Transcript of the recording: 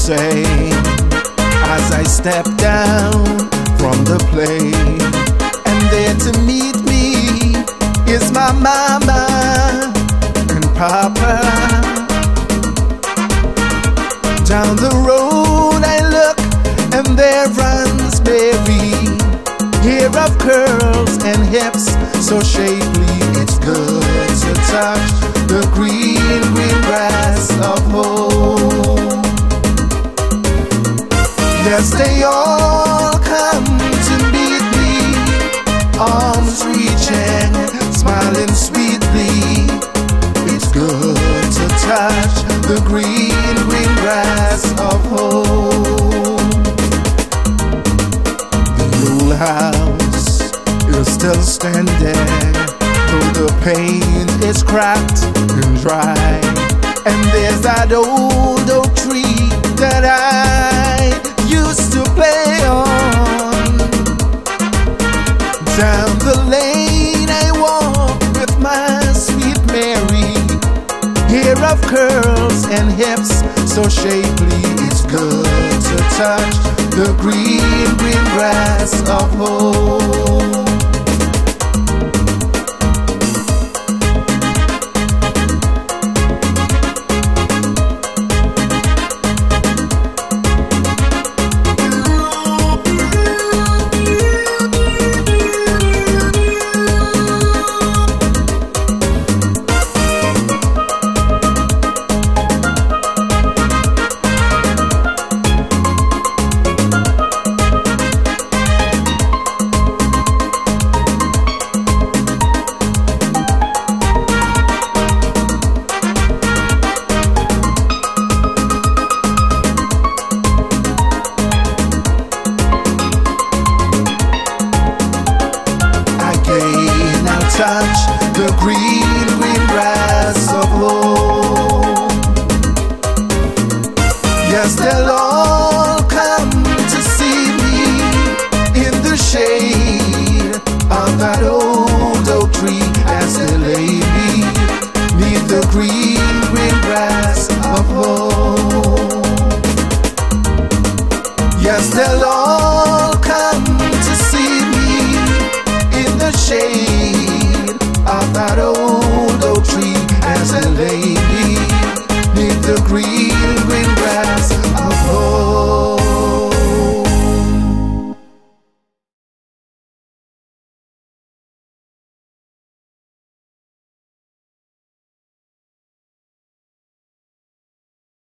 say as I step down from the plane. And there to meet me is my mama and papa. Down the road I look and there runs Mary, hair of curls and hips so shapely. It's good to touch the green, green grass of home. Yes, they all come to meet me, arms reaching, smiling sweetly. It's good to touch the green, green grass of home. The old house is still standing, though the paint is cracked and dry. And there's that old oak tree that I used to play on. Down the lane I walk with my sweet Mary, hair of curls and hips so shapely. It's good to touch the green, green grass of home. Touch the green, green grass of home. Yes, they'll all come to see me in the shade of that old oak tree as they lay me neath the green, green grass of home. Yes, they'll all come to see me in the shade of that old oak tree as a lady neath the green, green grass of home.